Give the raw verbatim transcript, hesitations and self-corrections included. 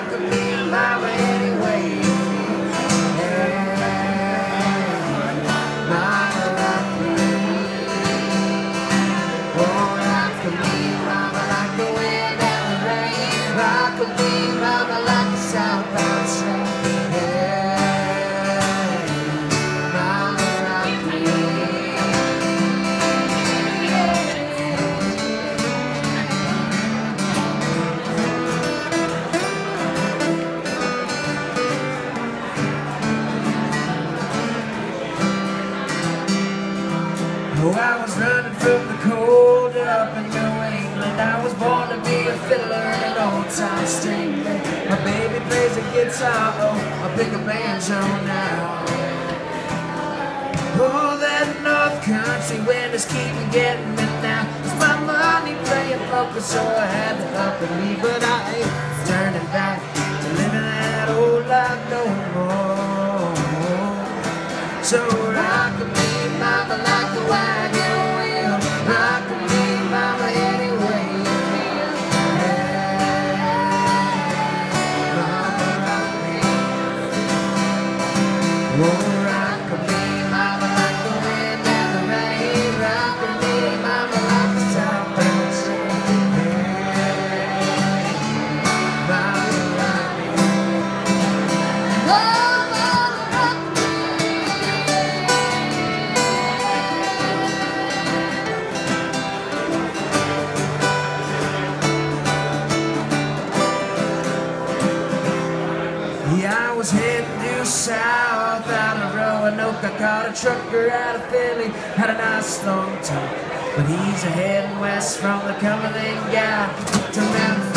rock me, mama, any way you feel. Hey, mama, rock me. Oh, rock me, mama, like the wind and the rain. Rock me, mama, like the southbound train. Oh, I was running from the cold up in New England. I was born to be a fiddler in an old-time string band. My baby plays a guitar, oh, I pick a banjo now. Oh, that North Country wind is keeping getting me now. It's my money playing poker, so I had to up and leave. But I ain't turning back to living that old life no more. So rock me, mama, like the wagon wheel. Rock me, mama, any way you feel. Hey, mama, rock me. Oh, rock me, mama, like the wind and the rain. Rock me, mama, like the southbound train. Hey, mama, rock me. Oh, yeah, I was heading due south out of Roanoke. I caught a trucker out of Philly, had a nice long talk. But he's a heading west from the Cumberland Gap to Memphis.